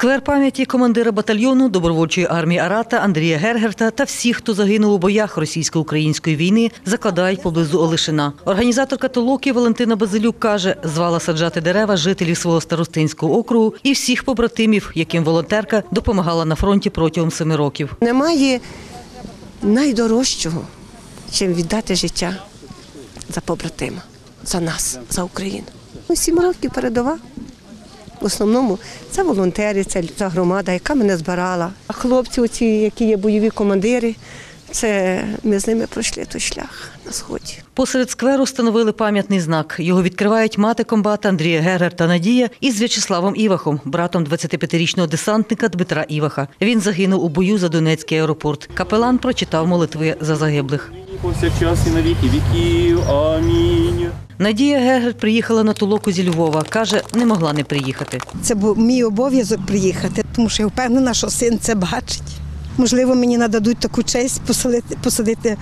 Сквер пам'яті командира батальйону добровольчої армії Арата Андрія Гергерта та всіх, хто загинув у боях російсько-української війни, закладають поблизу Олешина. Організаторка толоки Валентина Базилюк каже, звала саджати дерева жителів свого старостинського округу і всіх побратимів, яким волонтерка допомагала на фронті протягом 7 років. Немає найдорожчого, чим віддати життя за побратима, за нас, за Україну. 7 років передова. В основному це волонтери, це та громада, яка мене збирала. А хлопці, оці, які є бойові командири, це ми з ними пройшли той шлях на сході. Посеред скверу встановили пам'ятний знак. Його відкривають мати комбата Андрія Гергерта Надія із В'ячеславом Івахом, братом 25-річного десантника Дмитра Іваха. Він загинув у бою за Донецький аеропорт. Капелан прочитав молитви за загиблих. Повсякчас і на віки віків. Амінь. Надія Гергерт приїхала на толоку зі Львова. Каже, не могла не приїхати. Це був мій обов'язок приїхати, тому що я впевнена, що син це бачить. Можливо, мені нададуть таку честь посадити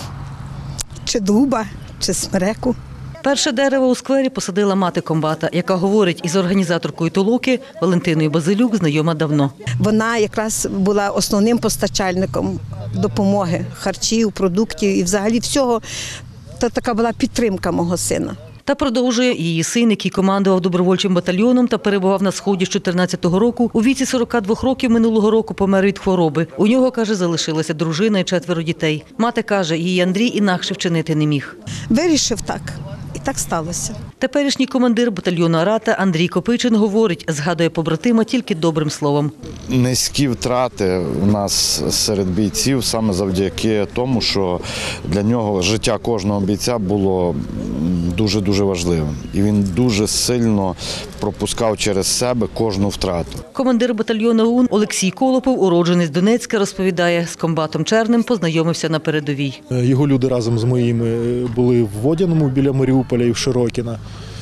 чи дуба, чи смереку. Перше дерево у сквері посадила мати комбата, яка говорить із організаторкою толоки Валентиною Базилюк знайома давно. Вона якраз була основним постачальником допомоги, харчів, продуктів і взагалі всього. Та така була підтримка мого сина. Та продовжує її син, який командував добровольчим батальйоном та перебував на Сході з 14-го року. У віці 42 років минулого року помер від хвороби. У нього, каже, залишилася дружина і 4 дітей. Мати каже, її Андрій інакше вчинити не міг. Вирішив так. І так сталося. Теперішній командир батальйону Арата Андрій Копичин говорить, згадує побратима тільки добрим словом. Низькі втрати у нас серед бійців саме завдяки тому, що для нього життя кожного бійця було дуже-дуже важливим. І він дуже сильно пропускав через себе кожну втрату. Командир батальйону ОУН Олексій Колопов, уродженець Донецька, розповідає, з комбатом Черним познайомився на передовій. Його люди разом з моїми були в Водяному біля Маріуполя і в Широкіна.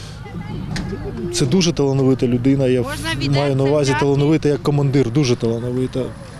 Це дуже талановита людина, я маю на увазі талановита як командир, дуже талановита,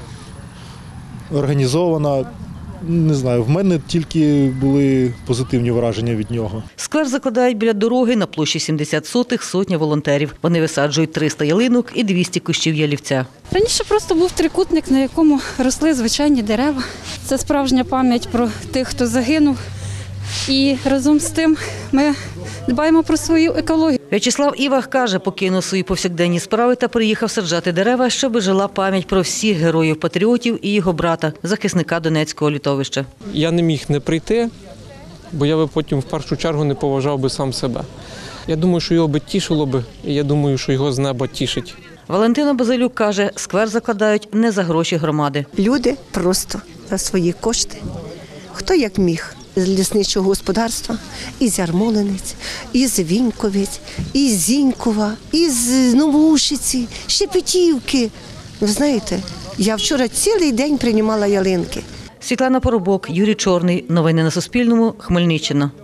організована. Не знаю, в мене тільки були позитивні враження від нього. Сквер закладають біля дороги на площі 70 сотих сотня волонтерів. Вони висаджують 300 ялинок і 200 кущів ялівця. Раніше просто був трикутник, на якому росли звичайні дерева. Це справжня пам'ять про тих, хто загинув. І разом з тим ми дбаємо про свою екологію. В'ячеслав Івах каже, покинув свої повсякденні справи та приїхав саджати дерева, щоби жила пам'ять про всіх героїв-патріотів і його брата, захисника Донецького литовища. Я не міг не прийти, бо я би потім в першу чергу не поважав би сам себе. Я думаю, що його би тішило би, і я думаю, що його з неба тішить. Валентина Базилюк каже, сквер закладають не за гроші громади. Люди просто за свої кошти, хто як міг. З лісничого господарства, із Ярмолинець, із Віньковець, із Зінькова, із Новоушиці, Шепетівки. Ви знаєте, я вчора цілий день приймала ялинки. Світлана Поробок, Юрій Чорний. Новини на Суспільному. Хмельниччина.